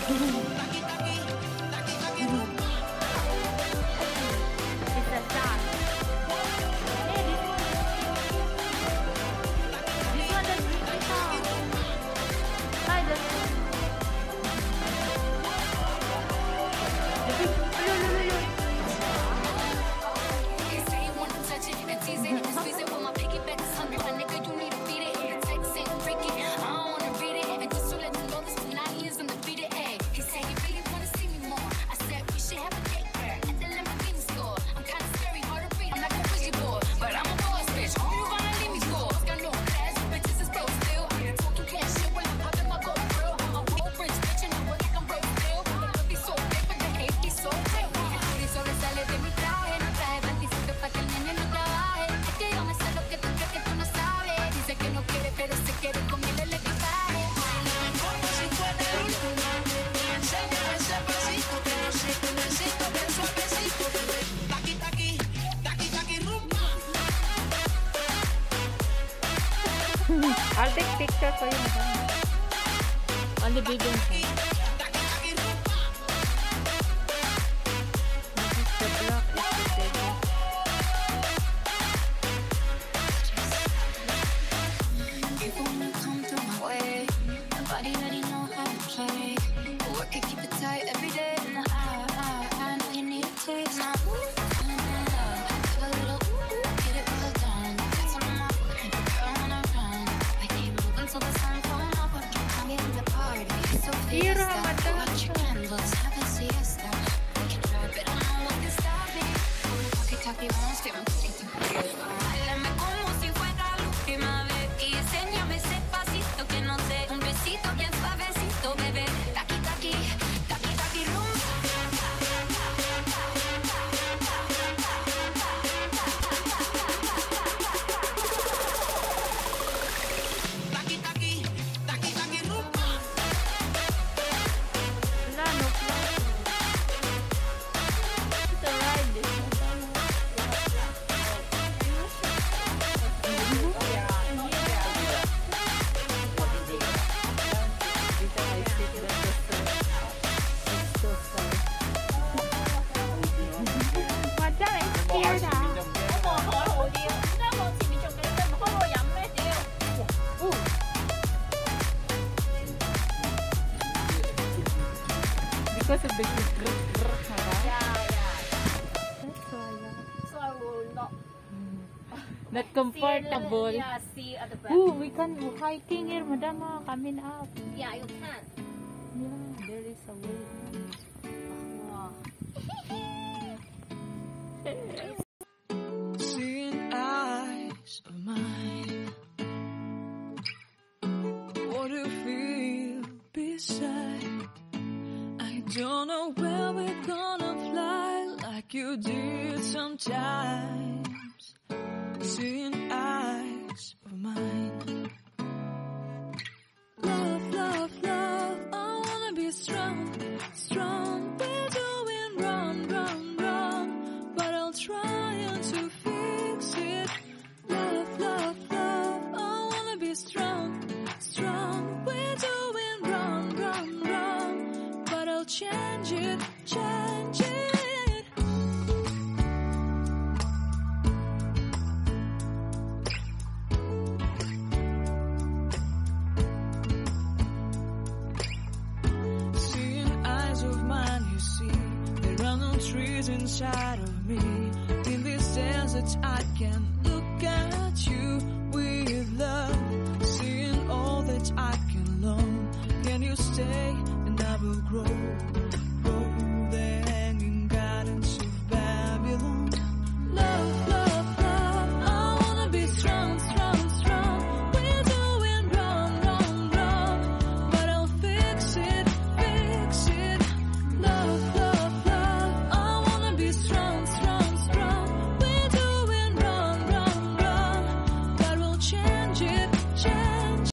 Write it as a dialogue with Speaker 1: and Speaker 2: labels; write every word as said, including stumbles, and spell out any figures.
Speaker 1: It's a shark. Hey, this one. This one that's really tall. Hi, this one. The big. Look, look, look, look.
Speaker 2: They say you wanna touch it and tease it and squeeze it. When my piggyback is hungry, my nigga, you need to feed it. The text ain't freaky, I don't wanna read it. And just to let you know, this tonight is undefeated. Ay, he said he really wanna see me more. I said we should have a date there at the Lamborghini store. I'm kinda scary, hard to read. I'm like a Ouija board, but I'm a boss bitch. Oh, you gonna leave me for? Got no class, bitches is broke still. I'm talking cash shit when I'm popping my gold grill. I'm a whole rich bitch and I work like I'm broke still. The love is so big, but the hate is so real. El booty sobresale de mi traje, no traje panticito pa' que el nene no trabaje. Es que yo me sé lo que tú crees que tú no sabes. Dice que no quiere, pero se quiere con él el equipaje.
Speaker 3: Como si fuera el último. Y enséñame ese pasito que no sé, que necesito bien suavecito, bebé. Taqui, taqui, taqui, taqui, rumba.
Speaker 1: I'll take picture for you, madam. On the big one.
Speaker 3: Taqui, taqui, rumba.
Speaker 1: This is the block. This is the big.
Speaker 2: You wanna come through my way. Nobody already know how to play. Work it, keep it tight every day. And I, I, I know you need a taste. Now, ooh, I'm in love. Have a little ooh, get it well done. That's on my girl wanna run. We keep moving till the sun come up. I'm in the party, so
Speaker 1: Ira,
Speaker 2: fiesta.
Speaker 1: madam.
Speaker 2: Watch your candles, have a siesta. We can try, but I know what can stop me. Talkie, talkie, won't skip. Báilame como si fuera la última vez y enséñame ese pasito que no sé, un besito bien suavecito, bebé. Taqui, taqui, taqui, taqui, rumba.
Speaker 3: Taqui, taqui, taqui, taqui, rumba.
Speaker 1: Wala, no plan. It's a ride, this one. Madam, I'm scared ah. Because of the That's why.
Speaker 4: So I will not
Speaker 1: Not
Speaker 4: see,
Speaker 1: comfortable.
Speaker 4: yeah, see at the back.
Speaker 1: Ooh, we can hiking here, madam. ah, Coming up.
Speaker 4: Yeah, you can.
Speaker 1: Yeah, there is a way.
Speaker 4: Wow.
Speaker 3: Seeing eyes of mine. What do you feel beside? I don't know where we're gonna fly like you did sometimes. Seeing eyes of mine. Love, love, love, I wanna be strong, strong. We're doing wrong, wrong, wrong, but I'll try to fix it. Love, love, love, I wanna be strong, strong. We're doing wrong, wrong, wrong, but I'll change it, change it. Seeing eyes of mine, you see, there are no trees inside of me. In this desert, I can look at you.